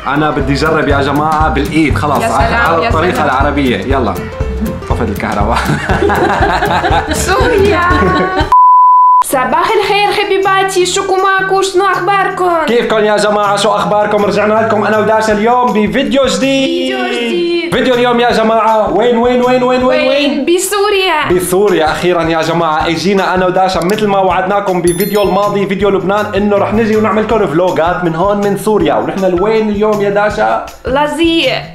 انا بدي اجرب يا جماعه بالايد خلاص على الطريقه العربيه. يلا طفت الكهرباء. سوريا. صباح الخير حبيباتي، شوكو معكم، شنو اخباركم؟ كيفكم يا جماعه؟ شو اخباركم؟ رجعنا لكم انا وداشا اليوم بفيديو جديد. فيديو اليوم يا جماعه وين؟ بسوريا اخيرا يا جماعه. اجينا انا وداشا مثل ما وعدناكم بفيديو الماضي فيديو لبنان انه رح نجي ونعمل لكم فلوجات من هون من سوريا. ونحن لوين اليوم يا داشا؟ لاذقية.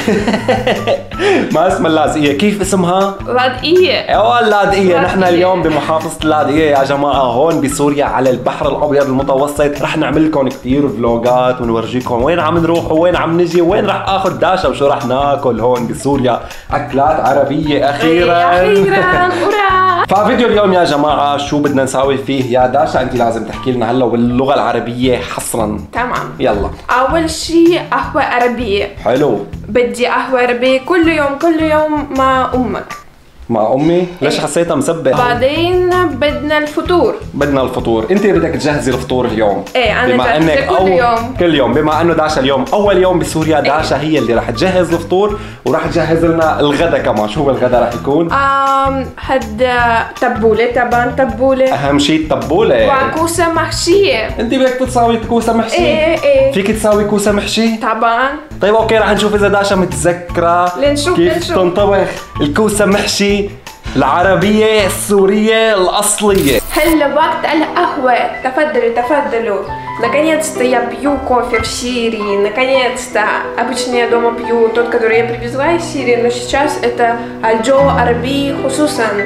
ما اسمها اللاذقية، كيف اسمها؟ لاذقية. ايوه اللاذقية. نحن اليوم بمحافظة اللاذقية يا جماعة هون بسوريا على البحر الابيض المتوسط. رح نعمل لكم كثير فلوجات ونورجيكم وين عم نروح وين عم نجي وين رح اخذ داشا وشو رح ناكل هون بسوريا. اكلات عربية اخيرا. ففيديو اليوم يا جماعة شو بدنا نساوي فيه يا داشا؟ انت لازم تحكي لنا هلا باللغة العربية حصرا. تمام. يلا. اول شيء قهوة عربية. حلو. بدي قهوة عربية كل يوم مع امك. مع امي؟ ليش حسيتها مسبح؟ بعدين بدنا الفطور. انت بدك تجهزي الفطور اليوم. ايه انا بما انك كل يوم بما انه داشا اليوم اول يوم بسوريا. داشا هي اللي رح تجهز الفطور ورح تجهز لنا الغداء كمان. شو هو الغداء رح يكون؟ حد تبولة، تبان تبولة. اهم شيء التبولة. وكوسة محشية. انت بدك تساوي كوسة محشي؟ ايه. فيك تساوي كوسة محشي؟ طبعا. طيب اوكي رح نشوف اذا داشا متذكرة كيف تنطبخ الكوسة محشي العربية السورية الأصلية. هلا وقت القهوة. تفضلوا. Наконец-то я пью кофе в Сирии. Наконец-то. Обычно я дома пью тот, который я привезла из Сирии, но сейчас это Альджо Араби Хусусан.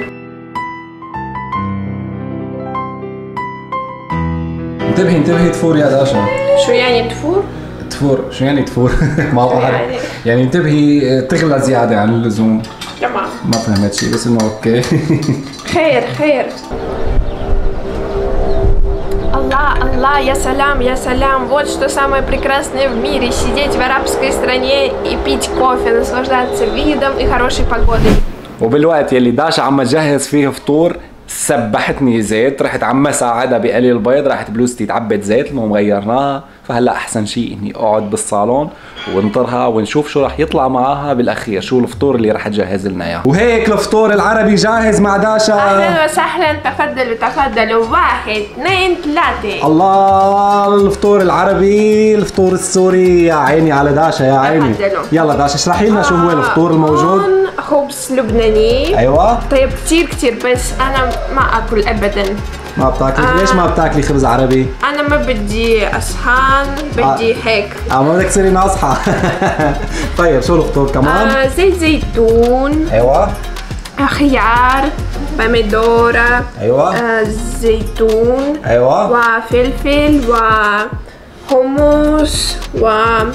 انتبهي تفور يا داشا. شو يعني تفور؟ شو يعني تفور؟ ما بعرف. يعني انتبهي تغلى زيادة عن اللزوم. تمام. ما فهمت شيء بس انه اوكي. خير. Allah, я салям. Вот что самое прекрасное в мире. Сидеть в арабской стране и пить кофе, наслаждаться видом и хорошей погодой. وبالوقت يلي داشا عم تجهز فيه فطور سبحتني زيت. رحت عم ساعدها بقلي البيض. راحت بلوزتي تعبت زيت. المهم غيرناها. فهلا احسن شيء اني اقعد بالصالون ونطرها ونشوف شو رح يطلع معاها بالاخير. شو الفطور اللي رح تجهز لنا اياه. وهيك الفطور العربي جاهز مع داشا. اهلا وسهلا. تفضلوا 1 2 3. الله الفطور العربي الفطور السوري. يا عيني على داشا يا عيني. يلا داشا اشرحي لنا شو هو الفطور الموجود. خبز لبناني. ايوه. طيب كثير بس انا ما اكل ابدا. ما بتاكلي؟ ليش ما بتاكلي خبز عربي؟ انا ما بدي اصحان، بدي هيك. ما بدك تصيري ناصحة. طيب شو الفطور كمان؟ زيت زيتون. ايوه. خيار، باميدورا. ايوه. زيتون. ايوه. وفلفل وحمص و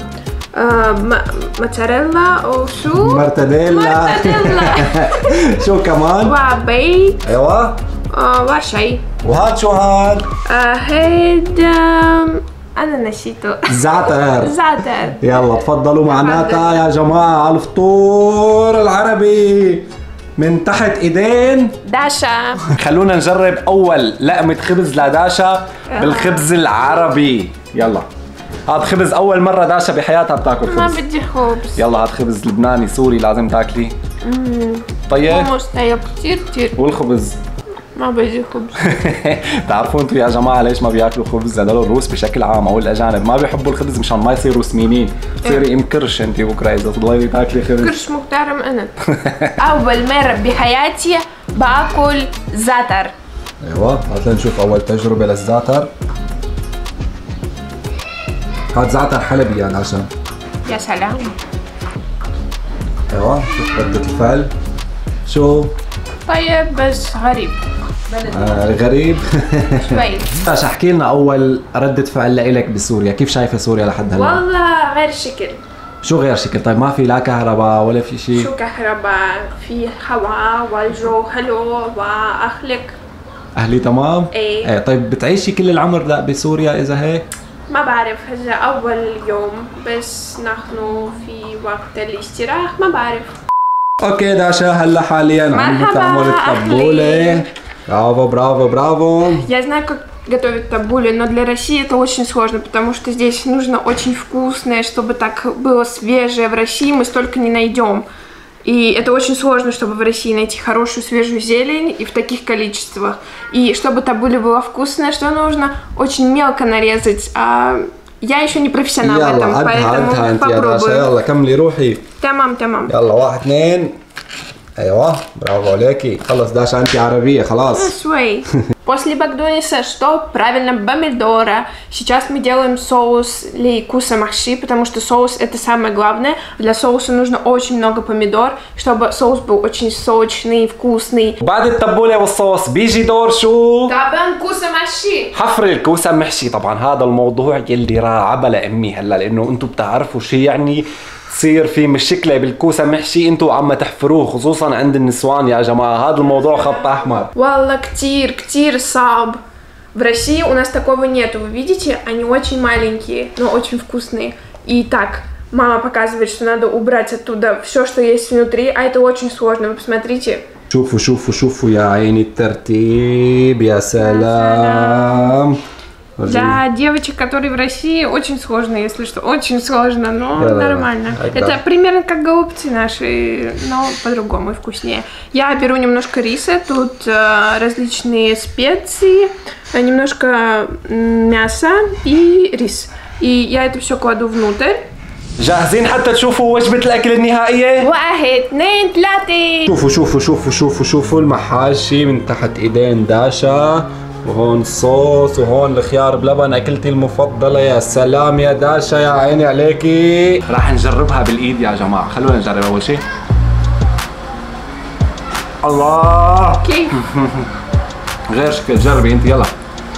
موتزاريلا او شو؟ مرتديلا. شو كمان؟ وبيض. ايوه. وشاي. وهاد شو هاد؟ هيد انا نسيته. زعتر. يلا تفضلوا معناتها يا جماعة على الفطور العربي من تحت ايدين داشا. خلونا نجرب اول لقمة خبز لداشا بالخبز العربي. يلا هاد خبز اول مرة داشا بحياتها بتاكل خبز. ما بدي خبز. يلا هاد خبز لبناني سوري لازم تاكلي. طيب. حمص طيب كثير. والخبز؟ ما بدي خبز. بتعرفوا انتوا يا جماعه ليش ما بياكلوا خبز؟ هدول الروس بشكل عام او الاجانب ما بيحبوا الخبز مشان ما يصيروا سمينين. تصيري ام كرش انت بكره اذا تضلي تاكلي خبز. كرش محترم انا. اول مره بحياتي باكل زعتر. ايوه هات لنشوف اول تجربه للزعتر. هاد زعتر حلبي يا داشا. يا سلام. ايوه شوف ردة الفعل. شو؟ طيب بس غريب. غريب. شوي. داشا احكي لنا اول ردة فعل لإلك بسوريا. كيف شايفة سوريا لحد هلا؟ والله غير شكل. شو غير شكل؟ طيب ما في لا كهرباء ولا في شيء؟ شو كهرباء؟ في هواء والجو حلو واخلك. اهلي تمام؟ ايه. طيب بتعيشي كل العمر لا بسوريا اذا هيك؟ ما بعرف هذا اول يوم بس نحن في وقت الاستراحة ما بعرف. اوكي داشا هلا حاليا عم تعمل الطبولة. برافو. Я знаю, готовить табули, но для России это очень сложно, потому что здесь нужно очень вкусное, чтобы так было свежее. В России мы столько не найдем. И это очень сложно, чтобы в России найти хорошую свежую зелень и в таких количествах. И чтобы табули было вкусное, что нужно? Очень мелко нарезать. А я еще не профессионал в этом, поэтому попробую. يلا كملي روحي. تمام تمام. يلا 1 2. ايوه برافو عليكي. خلص داشا انت عربية خلاص. Швей. После багдониса что? Правильно, помидора. Сейчас мы делаем соус лейкуса махши, потому что соус это самое главное. Для соуса нужно очень много помидор, чтобы соус был очень сочный, вкусный. بعد التبولة والصوص بيجي دور شو؟ طبعا كوسة محشي. حفر الكوسة محشي. طبعا هذا الموضوع يلي راعب لأمي هلا، لأنه انتم بتعرفوا شو يعني تصير في مشكلة بالكوسة محشي انتوا عم تحفروه، خصوصا عند النسوان يا جماعة. هذا الموضوع خط أحمر. والله كتير صعب. В России у нас такого нету. Вы видите, они очень маленькие, но очень вкусные. И так, мама показывает, что надо убрать оттуда все, что есть внутри, а это очень сложно. Вы посмотрите. شوفوا شوفوا شوفوا يا عيني الترتيب، يا سلام. Для девочек, которые в России, очень сложно, если что, очень сложно, но нормально. Это примерно как голубцы наши, но по-другому и вкуснее. Я беру немножко риса, тут различные специи, немножко мяса и рис. И я это все кладу внутрь. جاهزين حتى تشوفوا وجبة الأكل النهائية؟ 1 2 3. شوفوا شوفوا شوفوا شوفوا شوفوا المحاشي من تحت إيدين داشا، وهون الصوص، وهون الخيار بلبن، أكلتي المفضلة. يا سلام يا داشا، يا عيني عليكي. راح نجربها بالإيد يا جماعة، خلونا نجرب أول شيء. الله كيف؟ غير شكل، جربي أنت يلا.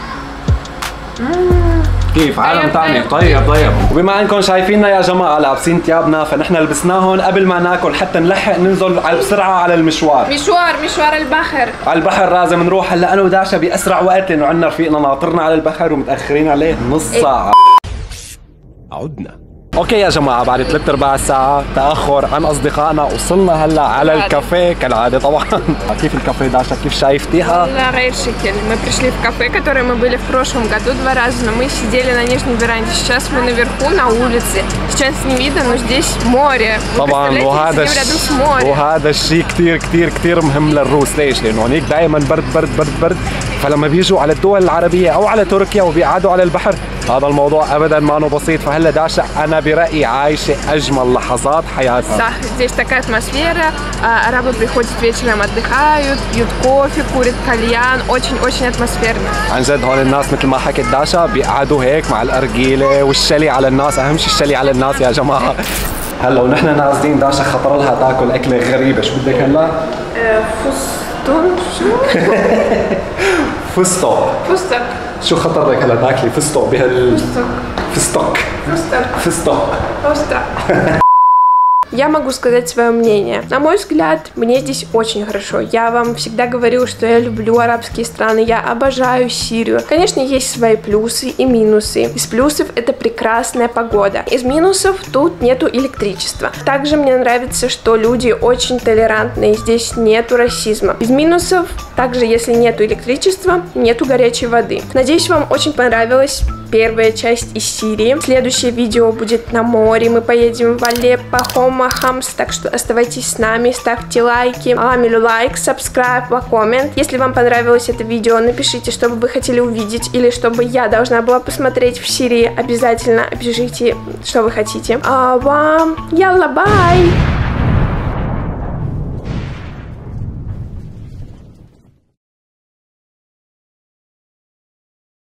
كيف عالم ثاني. طيب وبما انكم شايفيننا يا جماعه لابسين ثيابنا، فنحن لبسناهم قبل ما ناكل حتى نلحق ننزل بسرعه على المشوار. مشوار البحر. على البحر لازم نروح هلا انا وداشا باسرع وقت، لانه عندنا رفيقنا ناطرنا على البحر ومتاخرين عليه نص ساعه. عدنا. اوكي يا جماعه، بعد 3/4 ساعه تاخر عن اصدقائنا وصلنا هلا على الكافيه كالعاده طبعا. كيف الكافيه داشا، كيف شايفتيها؟ والله غير شكل. Мы пришли в кафе, которое мы были в прошлом году 2 раза, но мы сидели на нижней веранде. Сейчас мы наверху на улице. Сейчас не видно, но здесь море. طبعا وهذا الشيء كثير مهم للروس. ليش؟ لانه هنيك دائما برد، فلما بيجوا على الدول العربيه او على تركيا وبيقعدوا على البحر، هذا الموضوع ابدا ما انه بسيط. فهلا داشا انا برأيي عايشه اجمل لحظات حياتها. Да, здесь такая атмосфера. Арабы приходят вечером, отдыхают, пьют кофе, курят кальян. Очень атмосферно. عن جد هون الناس مثل ما حكت داشا بيقعدوا هيك مع الارجيله والشلي على الناس. اهم شيء الشلي على الناس يا جماعه. هلا ونحن نازلين داشا خطر لها تاكل اكله غريبه. شو بدك هلا؟ فستق. شو خطر لك هلا تاكلي فستق فستق. Я могу сказать свое мнение. На мой взгляд, мне здесь очень хорошо. Я вам всегда говорила, что я люблю арабские страны, я обожаю Сирию. Конечно, есть свои плюсы и минусы. Из плюсов это прекрасная погода. Из минусов тут нету электричества. Также мне нравится, что люди очень толерантные, здесь нету расизма. Из минусов, также если нету электричества, нету горячей воды. Надеюсь, вам очень понравилась первая часть из Сирии. Следующее видео будет на море. Мы поедем в Алеппо, Хома, Хамс. Так что оставайтесь с нами, ставьте лайки. Амилю лайк, subscribe, коммент. Если вам понравилось это видео, напишите, что бы вы хотели увидеть или чтобы я должна была посмотреть в Сирии. Обязательно пишите, что вы хотите. А вам ялла бай!